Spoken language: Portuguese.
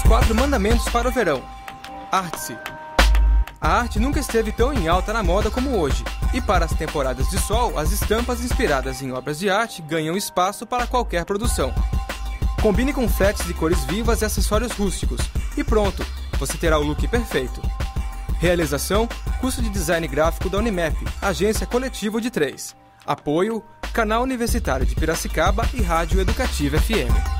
4 mandamentos para o verão. Arte-se. A arte nunca esteve tão em alta na moda como hoje, e para as temporadas de sol, as estampas inspiradas em obras de arte ganham espaço para qualquer produção. Combine com fletes de cores vivas e acessórios rústicos, e pronto, você terá o look perfeito. Realização, curso de design gráfico da Unimap, agência Coletivo de 3. Apoio, Canal Universitário de Piracicaba e Rádio Educativa FM.